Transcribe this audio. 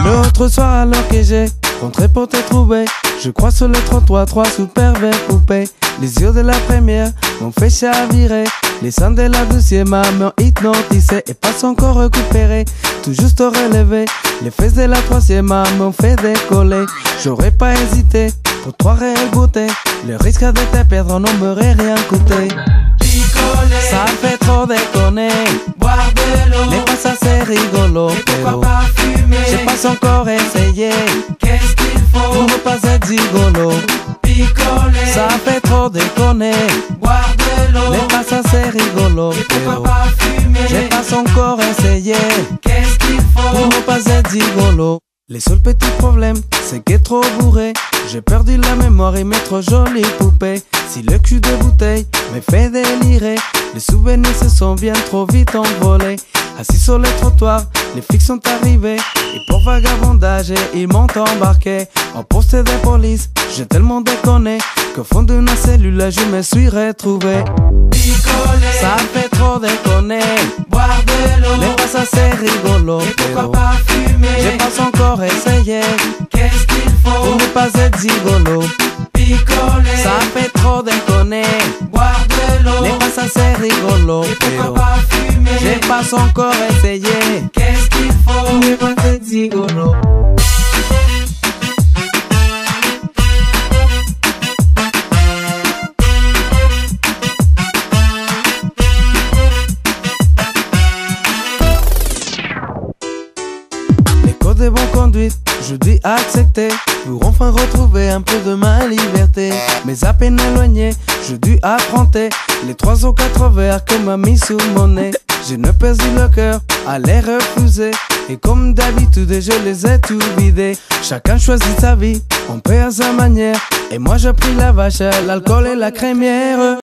L'autre soir alors que j'ai rentré pour te trouver, je crois sur le trottoir trois super belles poupées. Les yeux de la première m'ont fait chavirer, les seins de la deuxième m'ont hypnotisé et pas encore récupéré, tout juste relevé. Les fesses de la troisième m'ont fait décoller. J'aurais pas hésité pour trois réelles beautés, le risque de te perdre ne m'aurait rien coûté. Picoler, Ça fait trop déconner, boire de l'eau, mais pas ça c'est rigolo. et pourquoi Pero pas fumer? j'ai pas encore essayé Qu'est-ce qu'il pour faut? ne pas être gigolo. Picoler, Ça fait trop déconner, boire de l'eau, mais pas ça c'est rigolo. et pourquoi Pero pas fumer? j'ai pas encore essayé Qu'est-ce qu'il pour faut? ne pas être gigolo. Les seuls petits problèmes, c'est qu'être trop bourré, j'ai perdu la mémoire et mes trop jolies poupées. Si le cul de bouteille me fait délirer, les souvenirs se sont bien trop vite envolés. Assis sur le trottoir, les flics sont arrivés, et pour vagabondage, ils m'ont embarqué. En poste de police, j'ai tellement déconné qu'au fond d'une cellule, je me suis retrouvé. Picoler, Ça fait trop déconner, boire de l'eau, mais pas ça c'est rigolo. et pourquoi Pero pas fumer? j'ai pas encore essayé Qu'est-ce qu'il pour faut? ne pas être gigolo. Picoler, Ça fait trop déconner, boire de l'eau, mais pas ça c'est rigolo. et pourquoi Pero pas fumer? j'ai pas encore essayé Qu'est-ce qu'il faut? pour ne pas être gigolo. Les codes de bonne conduite, je dis accepter pour enfin retrouver un peu de ma liberté. Mais à peine éloigné, je dû affronter les 3 ou 4 verres que m'a mis sous mon nez. Je ne perdu le cœur à les refuser, et comme d'habitude je les ai tout vidés. Chacun choisit sa vie, on paie à sa manière, et moi j'ai pris la vache, l'alcool et la crémière.